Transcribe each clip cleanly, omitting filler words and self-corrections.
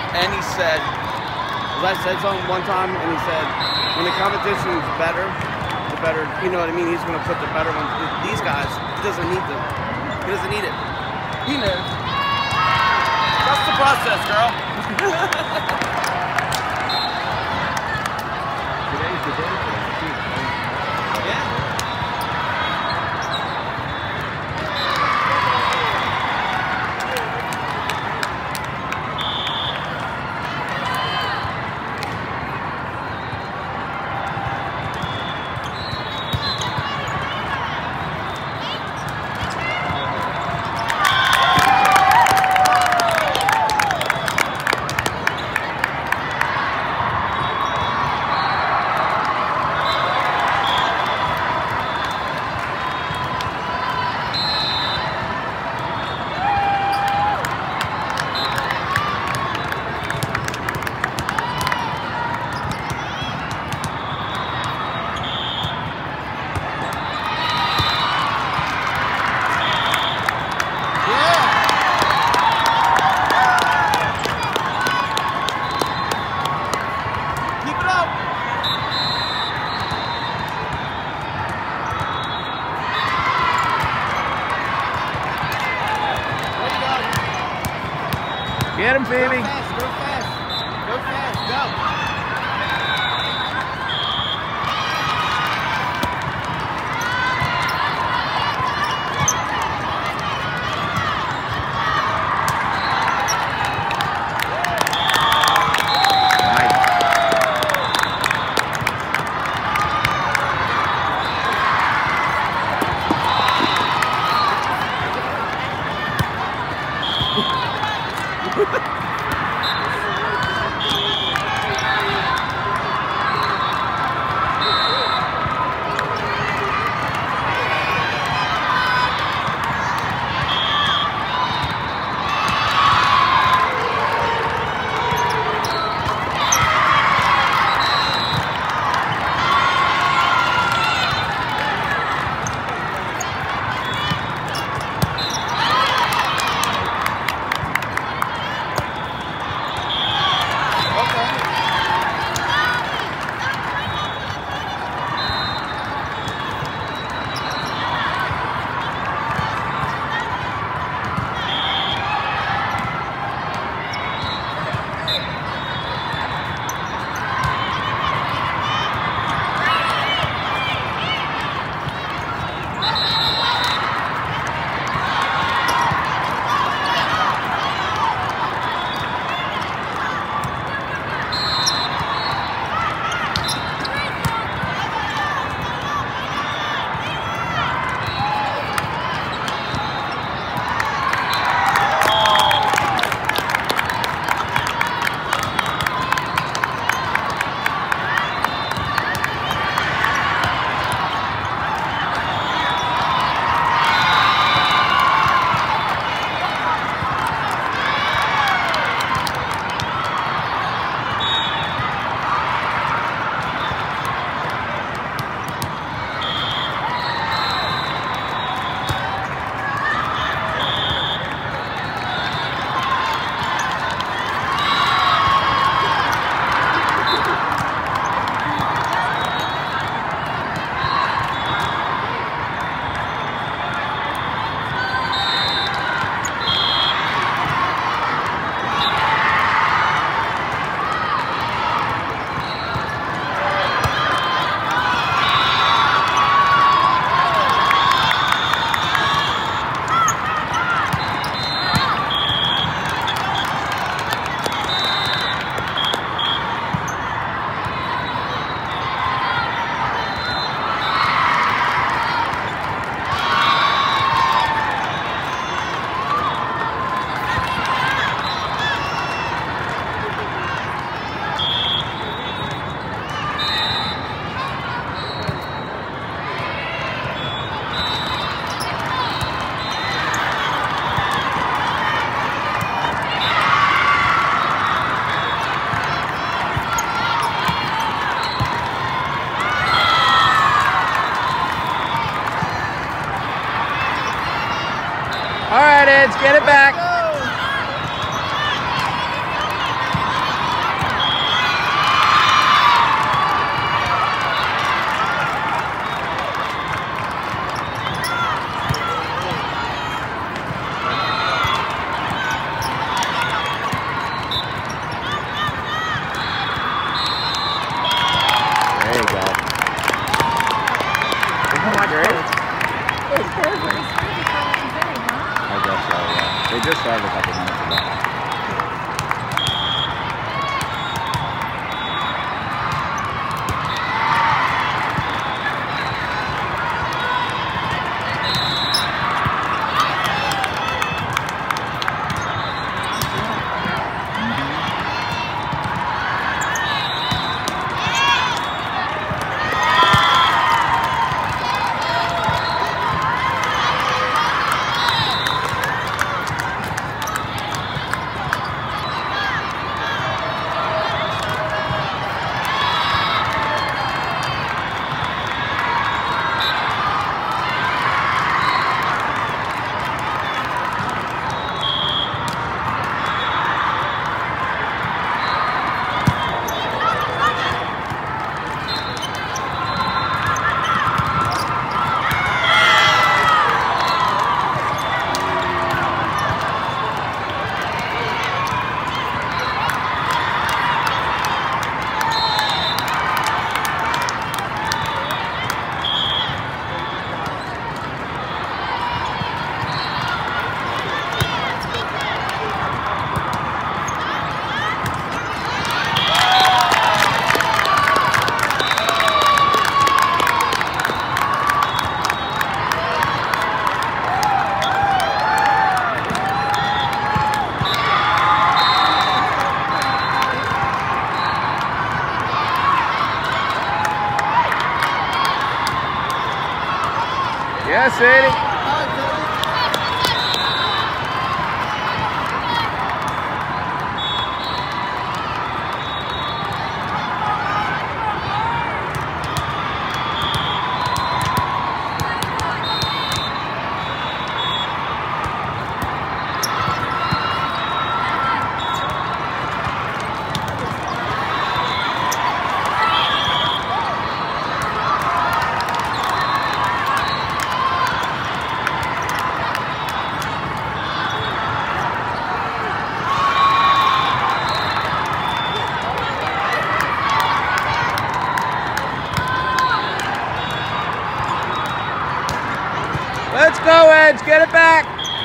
and he said, I said something one time, and he said, when the competition's better, the better, you know what I mean? He's going to put the better ones. These guys, he doesn't need them. He doesn't need it. He knows. Trust the process, girl. Today's the day for that, too. Yeah. Get him, baby. Go fast, go fast. Go fast, go. All right, Eds, get it back. They just started a couple minutes ago. Yes, Sadie. Let's go, Edge. Get it back.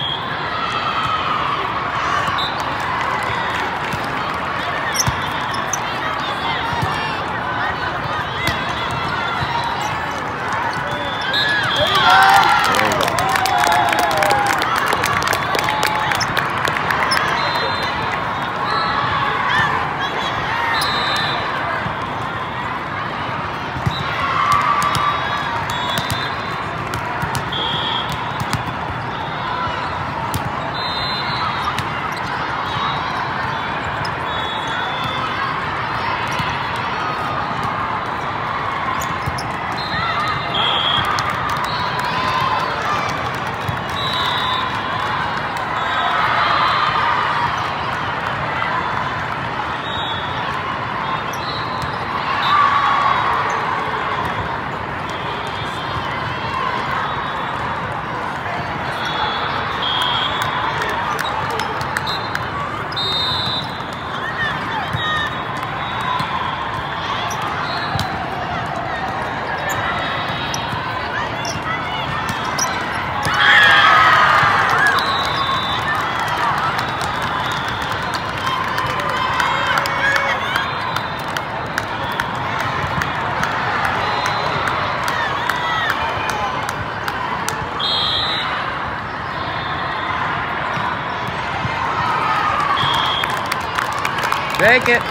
Take it.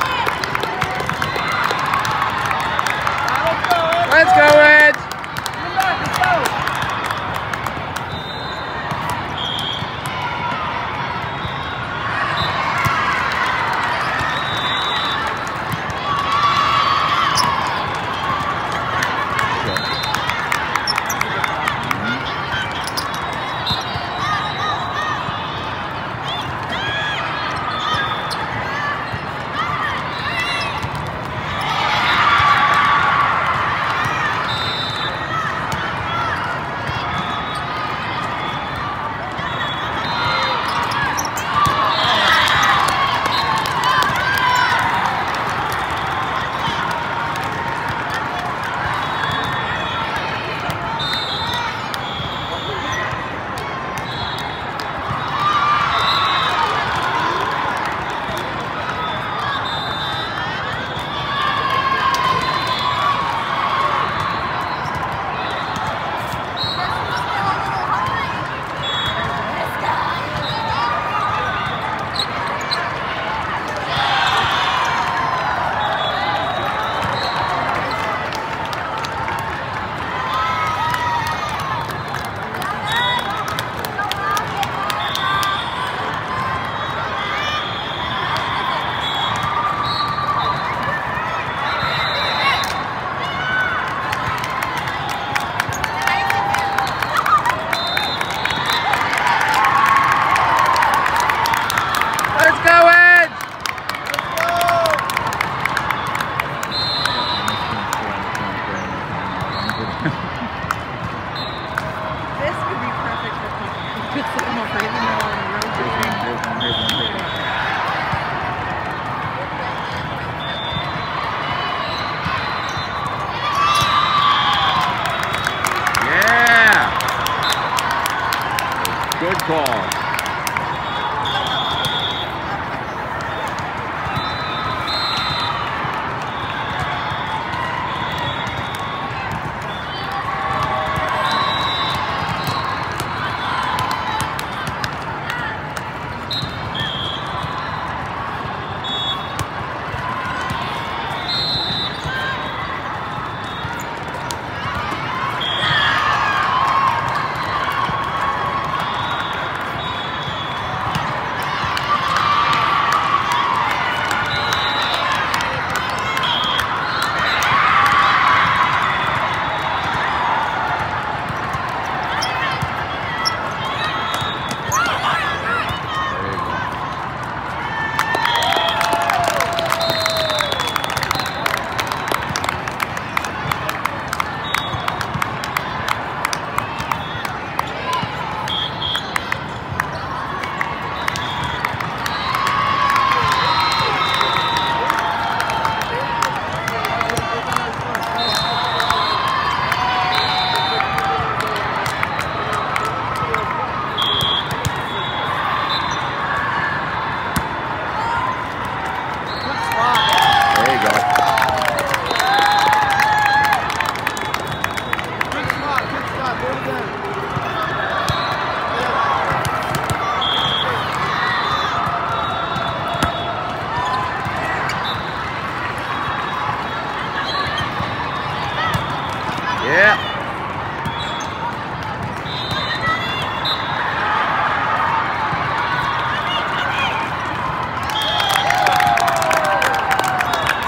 Let's go, Edge.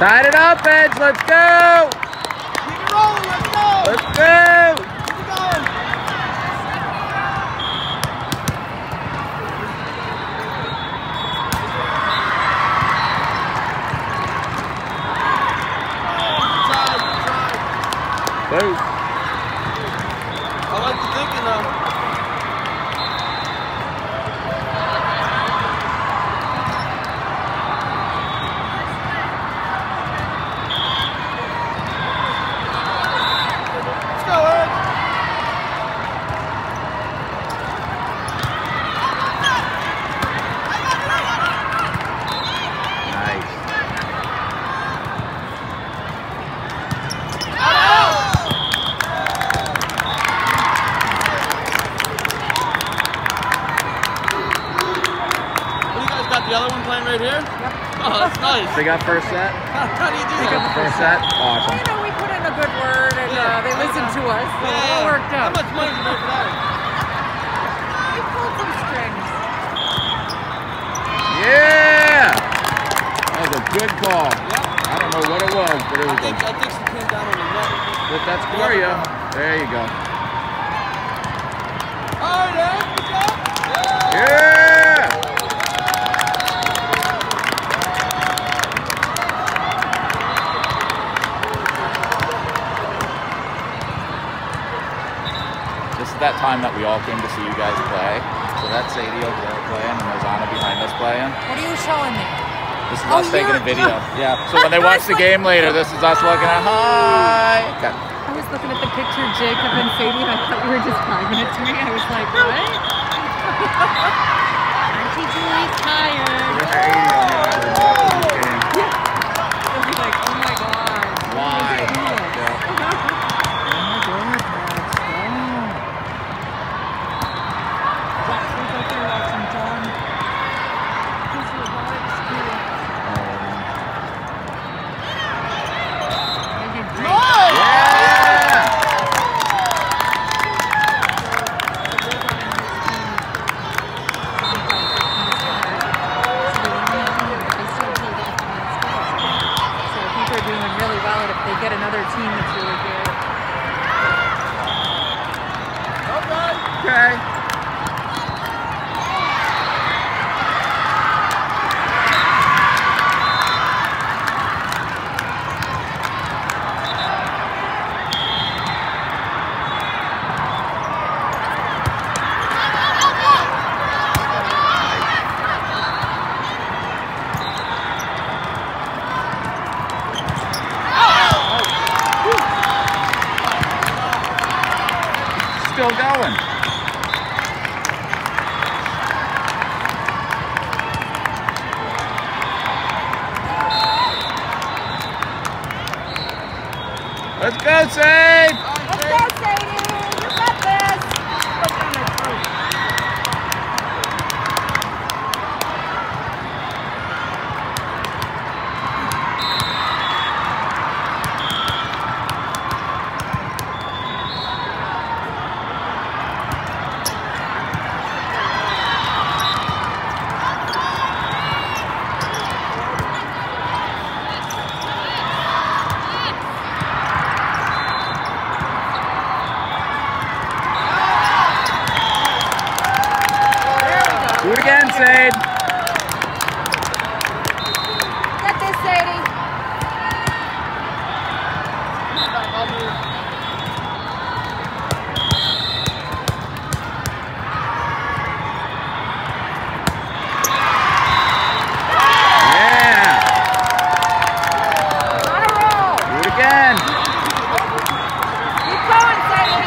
Tied it up, Edge. Let's go. Keep it rolling. Let's go. Let's go. Keep it going. Boom. I like the thinking though. Let's go, Ed. Nice. Got the other one playing right here? Yep. Oh, that's nice. They got first set? How do you do They got that? the first set? Awesome. You know, we put in a good word and they listened to us, so it all worked How out. much money did you make for that? We pulled some strings. Yeah! That was a good call. Yep. I don't know what it was, but it was I think she came down on the net. but that's for you. There you go. All right, Ed. Good job. Yeah! This is that time that we all came to see you guys play. So that's Sadie over there playing, and there's Anna behind us playing. What are you showing me? This is Oh, us taking a you're- video. Yeah. So when they watch the game later, this is us looking at hi. Okay. I was looking at the picture of Jacob and Sadie, and I thought you were describing it to me. I was like, what? Auntie Julie's tired. I was like, oh my god. Why? Get another team that's really good. Okay. Still going. Let's go, Sade! Let's go, Sadie! You got this! Look on the truth. Do it again, Sade. Get this, Sadie! Yeah. On a roll! Do it again. Keep going, Sadie!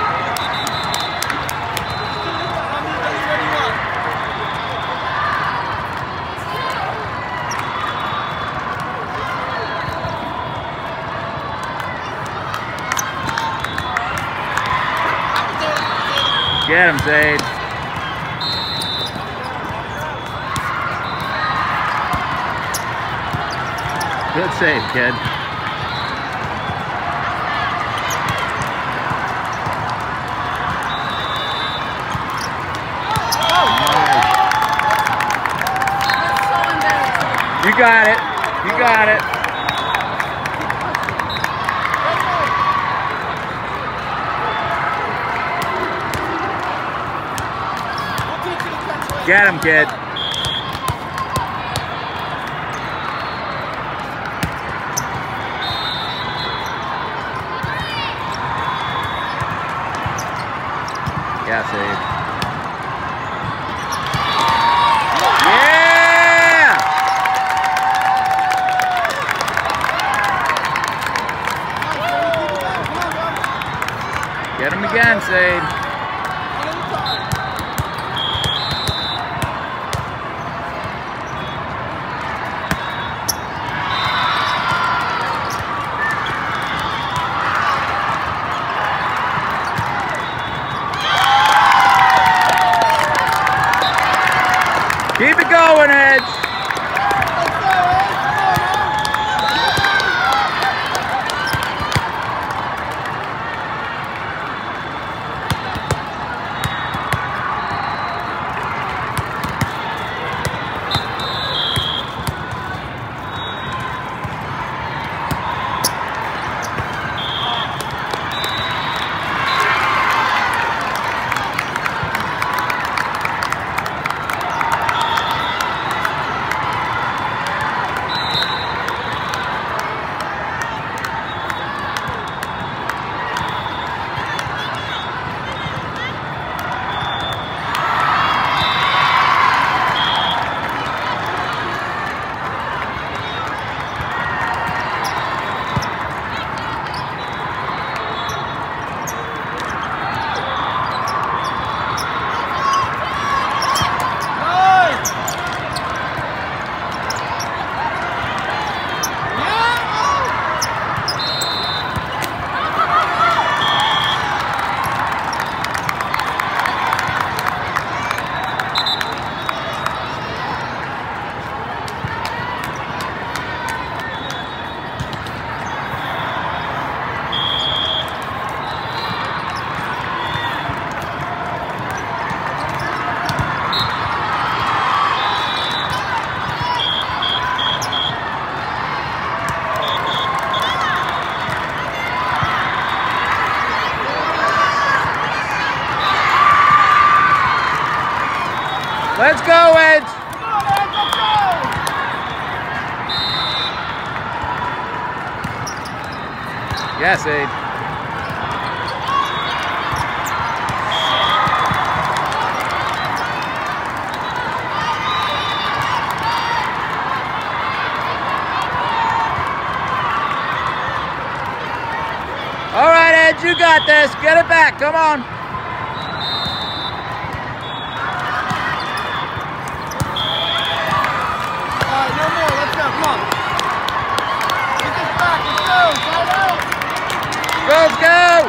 Get him, Sade. Good save, kid. That's so embarrassing. You got it. You got it. Get him, kid. Yeah, Sage. Yeah! Get him again, Sage. Keep it going, Edge. Let's go, Edge! Yes, Ed. All right, Ed, you got this. Get it back. Come on. Let's go!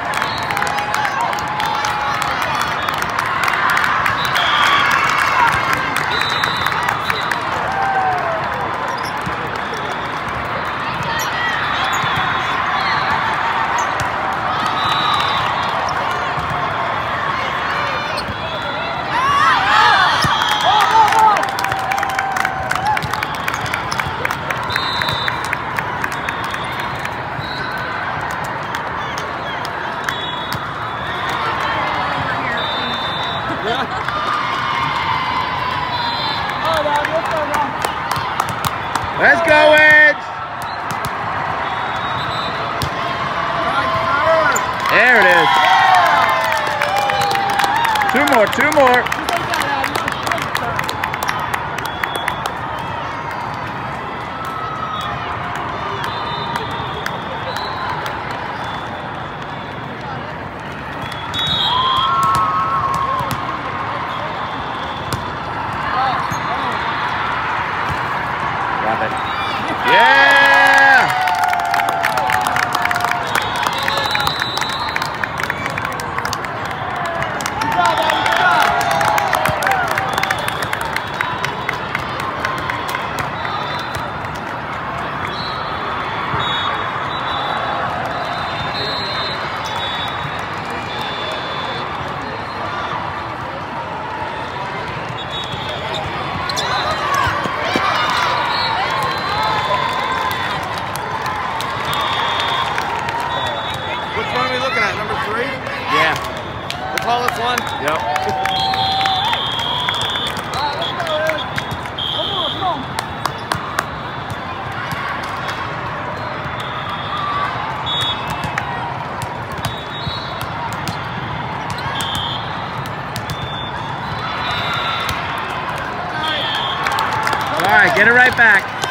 Let's go, Edge! There it is. Two more, two more. Drop it. Yeah! Good job, Eddie. Good job. Which one are we looking at? Number 3? Yeah. The tallest one? Yep. All right, get it right back.